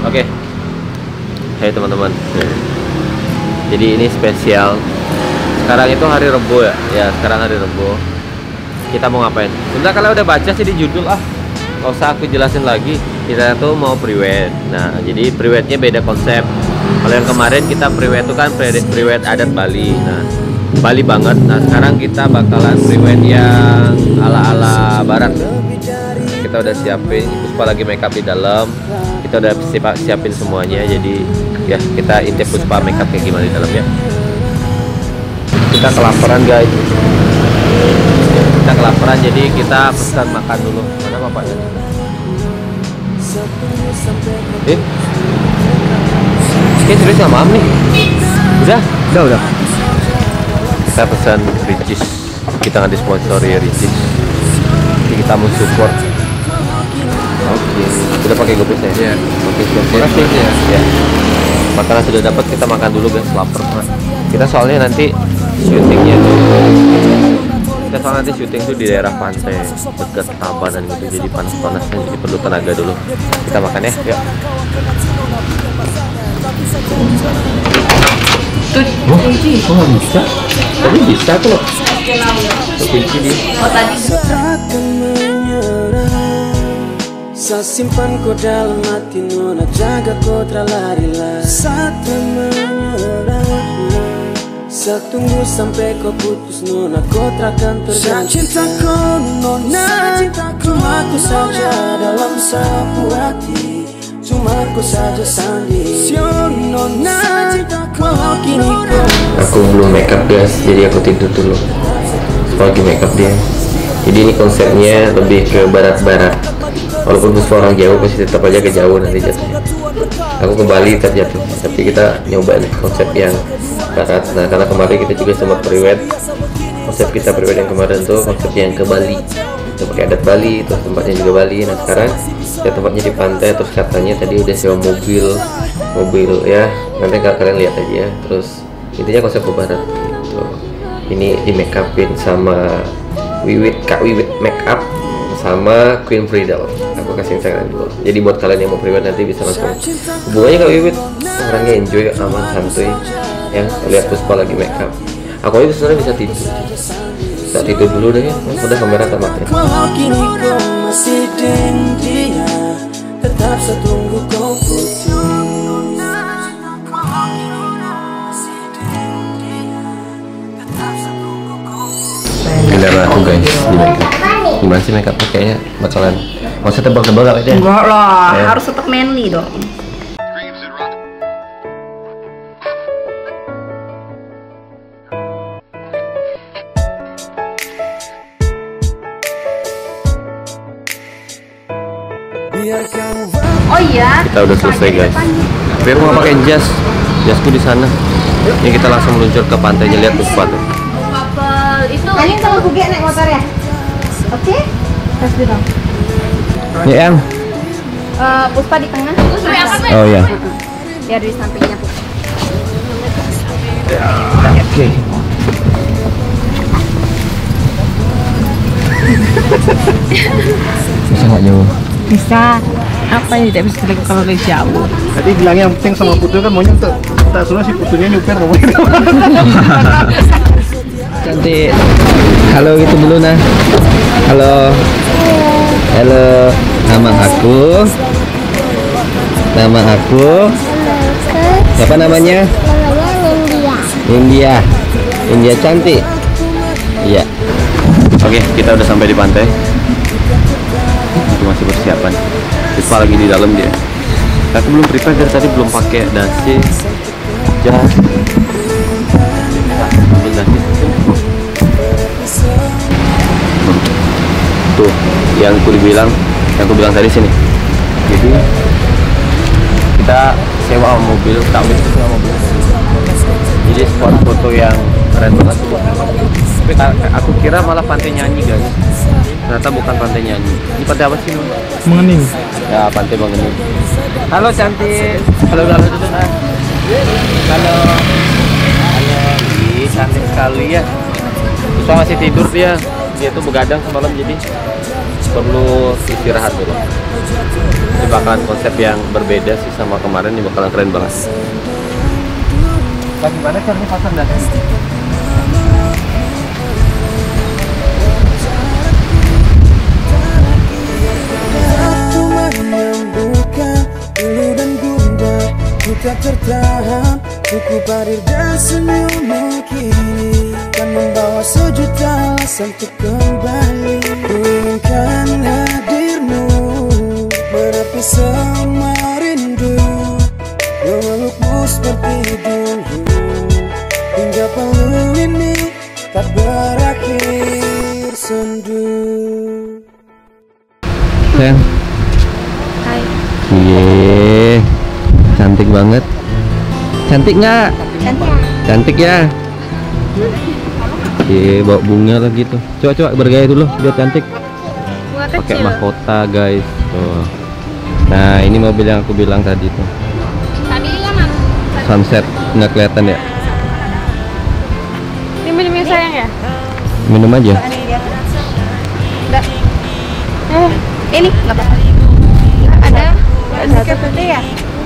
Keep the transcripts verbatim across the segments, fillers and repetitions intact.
Oke, hai teman-teman. Jadi ini spesial. Sekarang itu hari Rebo ya. Ya sekarang hari Rebo. Kita mau ngapain? Sebentar, kalian udah baca sih di judul ah. Gak usah aku jelasin lagi. Kita tuh mau priwed. Nah, jadi priwednya beda konsep. Kalau yang kemarin kita priwed itu kan priwed adat Bali. Nah, Bali banget. Nah, sekarang kita bakalan priwed yang ala-ala barat. Kita udah siapin, Puspa lagi makeup di dalam. Kita udah siapin semuanya. Jadi ya kita intip Puspa makeup kayak gimana di dalam ya. Kita kelaparan guys. Kita kelaparan, jadi kita pesan makan dulu. Mana bapaknya? Eh? Oke, serius nggak maaf nih. Udah? Udah, udah. Kita pesan Ricis. Kita nggak disponsori Ricis. Jadi kita mau support. Oke, sudah pakai GoPay ya? Iya. Oke, terima kasih ya. Ya. Makanan sudah dapat, kita makan dulu guys, lapar. Kita soalnya nanti syutingnya tuh, kita soalnya nanti syuting tuh di daerah pantai dekat Tabanan gitu, jadi panas-panasnya, jadi perlu tenaga dulu. Kita makan ya, yuk. Tuh, kunci. Oh, nggak bisa? Tadi bisa kok. Kunci di. Oh tadi. Saya simpan kau dalam hati, nona jaga kau terlari-lari. Saat menyerah, saya tunggu sampai kau putus, nona kau takkan terganti. Cintaku nona, cuma aku saja dalam sapu hati, cuma aku saja sendiri. Nona, walau kini kau. Aku belum makeup guys, jadi aku tidur dulu. Lagi makeup dia. Jadi ini konsepnya lebih ke barat-barat. Walaupun Puspa orang jauh, pasti tetap aja ke jauh nanti jatuhnya. Aku ke Bali terjatuh, tapi kita nyoba nih konsep yang barat. Nah, karena kemarin kita juga sempat priwed. Konsep kita priwed yang kemarin tuh konsep yang ke Bali, kita pakai adat Bali, terus tempatnya juga Bali. Nah sekarang kita tempatnya di pantai, terus katanya tadi udah sewa mobil, mobil ya. Nanti kalian lihat aja ya. Terus intinya konsep ke barat. Gitu. Ini di make upin sama Wiwit, Kak Wiwit Makeup sama Queen Bridal. Aku kasih Instagram dulu. Jadi buat kalian yang mau priwed nanti bisa langsung hubungannya Kak Wiwit. Orangnya enjoy, aman, santuy. Ya, lihat Puspa lagi makeup. Aku aja sebenarnya bisa tidur. Bisa tidur dulu deh ya. Udah kamera tak mati. Kendala aku guys di makeup. Gimana sih makeupnya, kayaknya bakalan maksudnya tebal-tebal gak aja? Enggak lah, ya. Harus tetap manly dong. Oh iya. Kita udah selesai guys. Tapi aku nggak pakai jas, jasku di sana. Ini kita langsung meluncur ke pantainya, lihat Puspa tuh. Itu ini kalau buge naik motor ya. Oke, tes dulu. Ya yang. Uh, Puspa di tengah. Oh ya. Biar di sampingnya Puspa. Oke. Bisa nggak jauh? Bisa. Apa yang tidak bisa dilakukan kalau jauh? Tadi bilangnya yang penting sama Putu kan maunya untuk tak suruh si Putunya nyuper kamu. Cantik. Halo gitu dulu nah. Halo. Halo. Nama aku. Nama aku. Siapa namanya? Namanya India. India. India cantik. Iya. Oke, kita udah sampai di pantai. Aku masih persiapan. Puspa lagi di dalam dia. Aku belum prepare dari tadi, belum pakai dasi. Jas. Ambil dasi. Tuh, yang aku dibilang, yang aku bilang tadi sini. Jadi kita sewa mobil, kami sewa mobil. Jadi spot foto yang keren banget. Tapi aku kira malah pantai nyanyi guys. Ternyata bukan pantai nyanyi. Ini pantai apa sih? Mengening. Ya, pantai Mengening. Halo cantik. Halo halo dulu nah. Halo. Halo. Ih, cantik sekali ya. Puspa masih tidur dia. Dia tuh begadang semalam jadi. perlu istirahat dulu. Ini bakalan konsep yang berbeda sih sama kemarin, ini bakalan keren banget. Bagaimana caranya pasang dasi? Waktu menyembuhkan ulu dan gundah, ku tak tertahan, ku parir dan senyummu kini kan membawa sejuta alasan untuk kembali. Ku inginkan hadirmu, menepi semua rindu, memelukmu seperti dulu, hingga peluh ini tak berakhir sendu. Sayang. Hai. Iya, cantik banget. Cantik nggak? Cantik. Cantik ya. Iya, bawa bunga lagi tuh. Coba coba bergaya dulu biar cantik. Bunga Pakai kecil. mahkota guys. Tuh. Nah ini mobil yang aku bilang tadi tuh. Tadi kan man. Sunset nggak kelihatan ya? Ini minum sayang ya? Minum aja. Enggak. Eh, ini nggak apa-apa. Ada. Ada satu ya.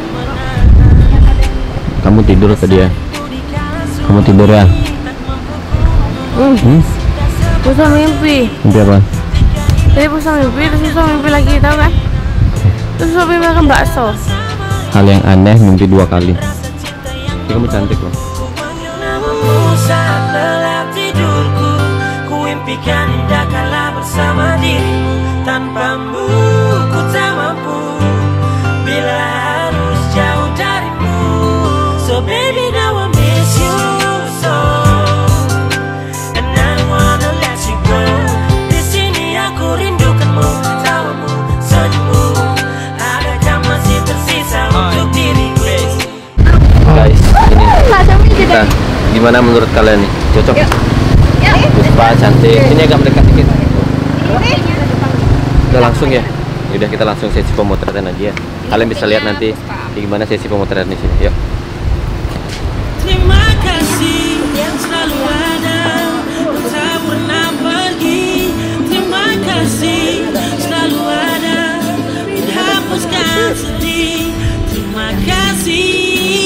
Kamu tidur tadi ya? Kamu tidur ya? Hmm. Hmm? Pusat mimpi. Mimpi apa? Tadi pusat mimpi, terus pusat mimpi lagi, tau kan? Terus pusat mimpi makan bakso. Hal yang aneh mimpi dua kali. Tapi kamu cantik loh. Namamu saat lelap tidurku, ku impikan indah kala bersama dirimu. Tanpamu ku tak mampu, bila harus jauh darimu. So baby now I miss you so, and I don't wanna let you go. Di sini aku rindukanmu, tawamu, senyummu. Adakah masih tersisa untuk diriku? Guys, ini kita. Kita. Gimana menurut kalian nih? Cocok? Yuk. Puspa cantik. Ini agak mendekat dikit. Ini. Udah langsung ya. Udah kita langsung sesi pemotretan aja ya. Kalian bisa lihat nanti gimana sesi pemotretan di sini. Yuk. Terima kasih yang selalu ada, tak pernah pergi. Terima kasih selalu ada, menghapuskan sedih. Terima kasih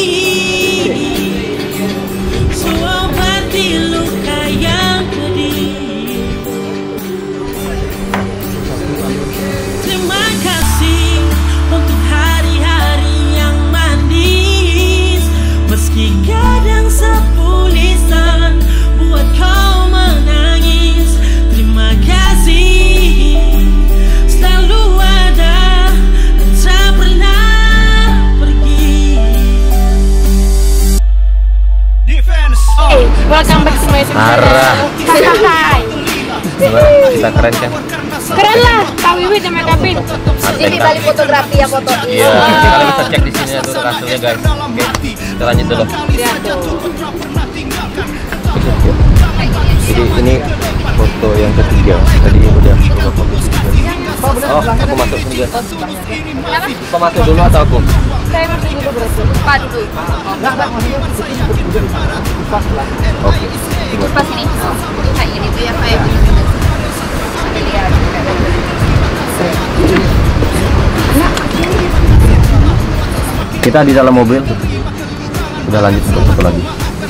seobat luka yang pedih. Terima kasih untuk hari-hari yang manis, meski kadang sepulisan buat kau menangis. Terima kasih selalu ada dan tak pernah pergi. Hey, welcome back to my YouTube Arah. channel. Hai. Gimana? Kita keren kan? Keren lah, Kak Wiwi dan Kak Bin. Ini tali fotografi ya foto. Iya, kalian bisa cek di sini ya tuh hasilnya guys. Oke, kita lanjut dulu. Lihat tuh. Jadi ini foto yang ketiga. Tadi udah coba foto ketiga. Oh, aku masuk sini guys. Kau masuk dulu atau aku? Saya masih dulu berarti. Pak dulu. Oke. Pas ini. Kayak gini biar kayak lihat. Kita di dalam mobil. Udah lanjut untuk foto lagi.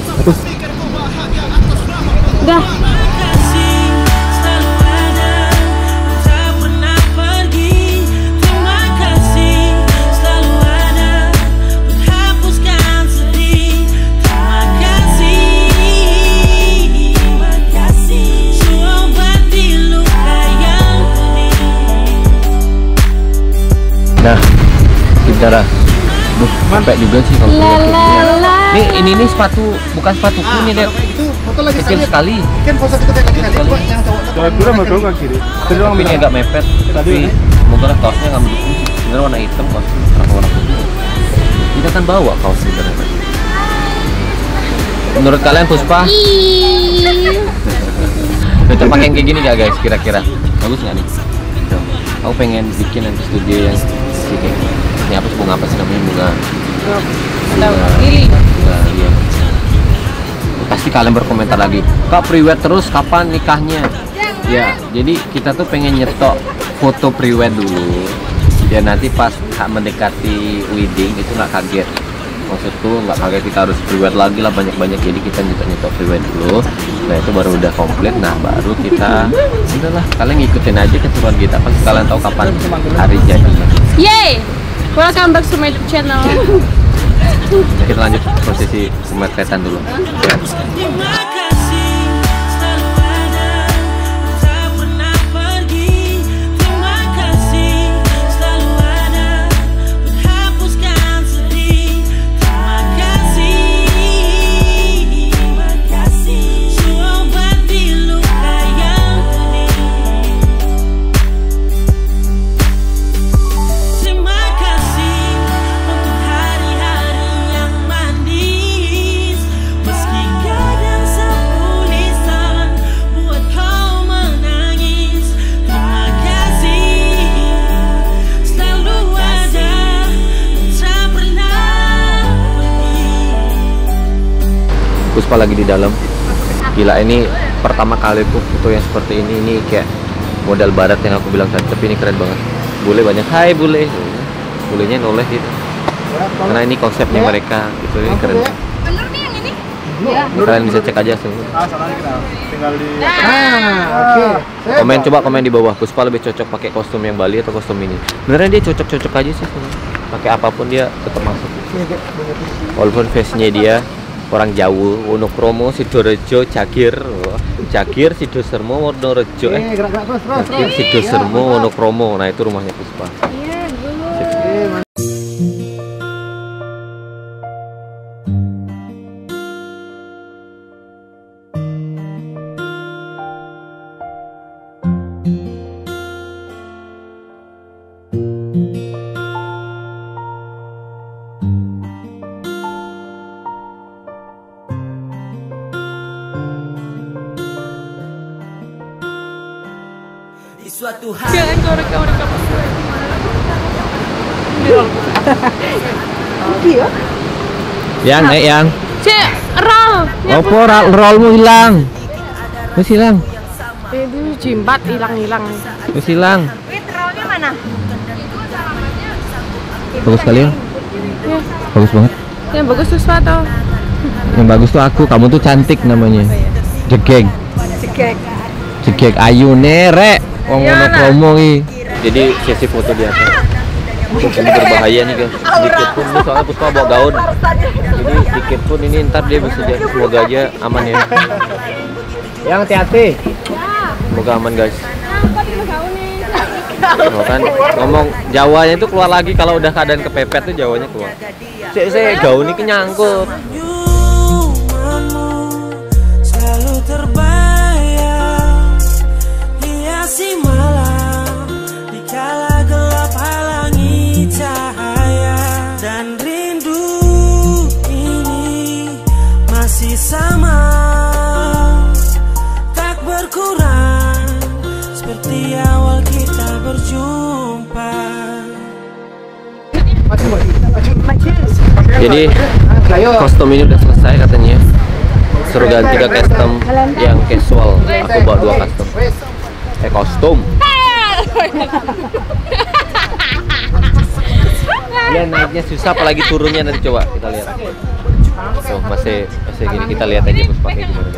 Udah. Selalu ada, tak pernah pergi. Terima kasih selalu ada, menghapuskan sedih. Terima kasih, terima kasih seobat luka yang pedih. Nah, bicara. Duh, sampai juga sih kalau Nih, ini nih sepatu, bukan sepatuku nih, Dek. Foto lagi Kecil sekali. Kan foto kita kayak kali coba yang cowok. Cowok dulu mau dong kiri. Terus Tapi ini agak mepet. Tapi semoga lah kaosnya nggak mendukung sih. Sebenarnya warna hitam kaos, kenapa warna putih? Kita kan bawa kaos sebenarnya. Menurut kalian Puspa? Cocok pakai yang kayak gini nggak guys? Kira-kira bagus nggak nih? Tuh. Aku pengen bikin nanti studio yang kayak gini. Ini apa sih, bunga apa sih namanya, bunga? Bunga lili. Bunga, iya. Pasti kalian berkomentar lagi, Kak priwet terus kapan nikahnya? Ya, jadi kita tuh pengen nyetok foto pre-wed dulu. Ya nanti pas mendekati wedding itu nggak kaget. Maksudku nggak kaget kita harus pre-wed lagi lah banyak-banyak, jadi kita nyetok-nyetok pre-wed dulu. Nah itu baru udah komplit, nah baru kita udahlah kalian ngikutin aja keseruan kita, pasti kalian tahu kapan hari jadinya. Yeay! Welcome back to my YouTube channel. Nah, kita lanjut prosesi pemotretan dulu. Ya. Puspa lagi di dalam. Gila, ini pertama kali tuh foto yang seperti ini. Ini kayak modal barat yang aku bilang tadi, tapi ini keren banget. Bule banyak. Hai bule. Bulenya noleh gitu. Karena ini konsepnya mereka gitu, ini keren. Bener nih yang ini? Ya. Kalian bisa cek aja semua. Ah, salah kita tinggal di. Ah, oke. Komen coba komen di bawah. Puspa lebih cocok pakai kostum yang Bali atau kostum ini? Beneran dia cocok-cocok aja sih semua. Pakai apapun dia tetap masuk. Walaupun face-nya dia orang Jawa, Wonokromo, Sidorejo, Cakir, Cakir, Sidosermo, Wonorejo, eh, Cakir, Sidosermo, Wonokromo. Nah itu rumahnya Puspa. Suatu hari Jangan kau rekam-rekam. Yang, eh yang. Cek, roll. Opo rollmu hilang? Wis hilang. Itu jimbat hilang-hilang. Wis hilang. Rollnya mana? Bagus kali ya? Ya. Bagus banget. Yang bagus tuh sepatu. Yang bagus tuh aku, kamu tuh cantik namanya. Jegeg. Cekek. Jegeg ayu nerek. Wong ngono promo iki. Jadi sesi foto di atas. Ini berbahaya nih guys. Sedikit pun ini soalnya Puspa bawa gaun. Jadi sedikit pun ini ntar dia bisa jadi. Semoga aja aman ya. Yang hati-hati. Semoga aman guys. Oh, kan ngomong Jawanya itu keluar lagi kalau udah keadaan kepepet tuh Jawanya keluar. Cek saya gaun ini nyangkut. selalu terbayang, hiasi malam dikala gelap halangi cahaya, dan rindu ini masih sama, tak berkurang seperti awal kita berjumpa. Jadi kostum ini udah selesai katanya. Suruh ganti ke custom yang casual. Aku bawa dua custom. Eh kostum. Dia naiknya susah, apalagi turunnya nanti coba kita lihat. Tuh masih masih gini, kita lihat aja Puspa pakai gimana.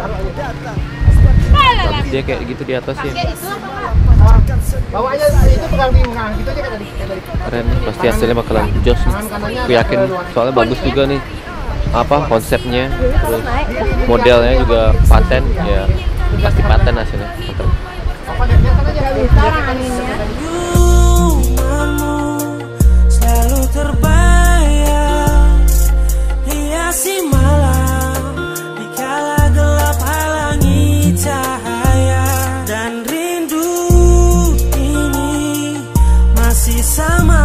Bagus dia kayak gitu di atas ya. Bawahnya itu pegang di nah, gitu aja kan tadi. Keren, pasti hasilnya bakalan jos nih. Aku yakin, soalnya bagus juga nih apa konsepnya, terus modelnya juga paten ya, pasti paten hasilnya. Mantap. Selalu terbayang, hiasi malam dikala gelap halangi cahaya, dan rindu ini masih sama,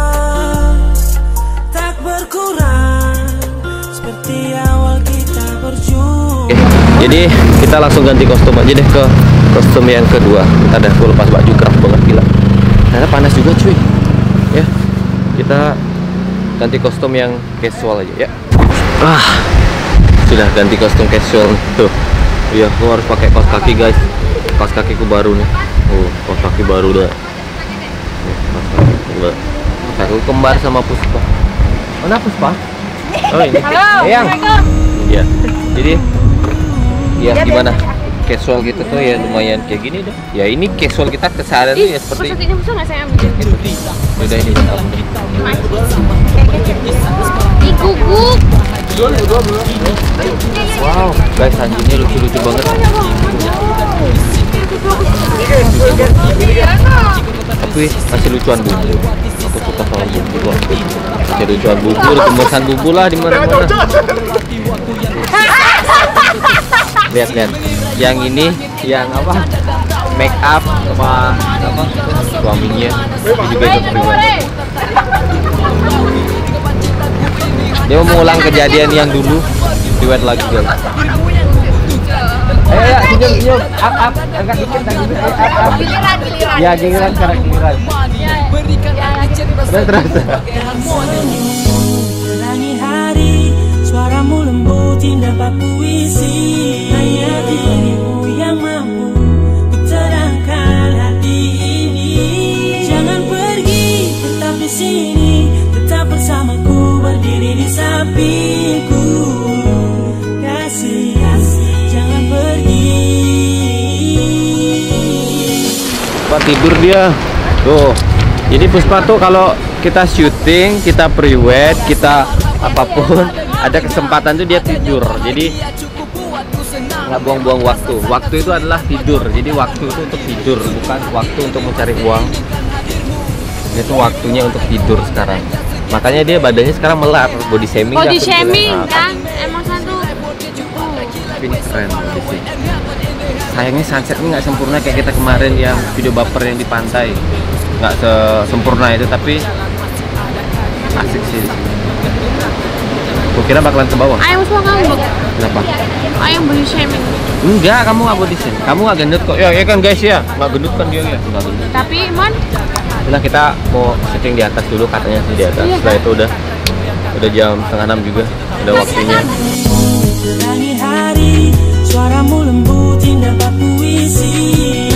tak berkurang seperti awal kita berjumpa. Oke, jadi kita langsung ganti kostum aja deh ke kostum yang kedua. Kita dah full lepas baju keras banget gila. Karena panas juga cuy. Ya, kita ganti kostum yang casual aja ya. Ah, sudah ganti kostum casual tuh. Iya, aku harus pakai kaos kaki guys. Kaos kakiku baru nih. Oh, kaos kaki baru udah Mbak. Aku kembar sama Puspa. Mana Puspa? Oh ini. Halo, Eyang. Assalamualaikum. Iya. Jadi ya gimana? Casual gitu tuh ya lumayan kayak gini deh. Ya ini casual kita keseharian tuh ya seperti Ini bisa nggak saya ambil? udah ini bentar. Ih, guguk. Wow, guys anjingnya lucu-lucu banget. Tapi masih lucuan bubu. Aku suka sama bubu kok. Masih lucuan bubu, gemesan bubu lah di mana-mana. Lihat-lihat. Yang ini, yang apa? Make up sama apa? Suaminya. Ini juga ikut pribadi. Dia mau mengulang kejadian yang dulu. Duet lagi guys. Ayo ya, senyum senyum, up up, angkat dikit lagi, up up. Giliran, giliran. Ya giliran, sekarang giliran. Terus terus. Pelangi hari, suaramu lembut indah bak puisi. Hanya dirimu yang mampu terangkan hati ini. Jangan pergi, tetap di sini, tetap bersamaku, berdiri di sampingku. Kasih, kasih, jangan pergi. Puspa tidur dia. Tuh. Jadi Puspa tuh kalau kita syuting, kita pre-wed, kita apapun, ada kesempatan tuh dia tidur. Jadi nggak buang-buang waktu. Waktu itu adalah tidur. Jadi waktu itu untuk tidur, bukan waktu untuk mencari uang. Itu waktunya untuk tidur sekarang. Makanya dia badannya sekarang melar, body shaming. Body aku shaming bilang. kan? Emang satu. Tapi ini keren body shaming. Sayangnya sunsetnya nggak sempurna kayak kita kemarin yang video baper yang di pantai. Nggak sempurna itu, tapi asik sih. Gue kira bakalan ke bawah. Ayam semua kamu bak. Kenapa? Ayam body shaming. Enggak, kamu nggak body shaming. Kamu nggak gendut kok. Ya, ya kan guys ya. Nggak gendut kan dia ya. Nggak gendut. Tapi Mon, Nah kita mau syuting di atas dulu, katanya sih di atas. Iya, Setelah itu udah udah jam setengah enam juga. Udah waktunya. Pelangi hari, suaramu lembut indah bak puisi.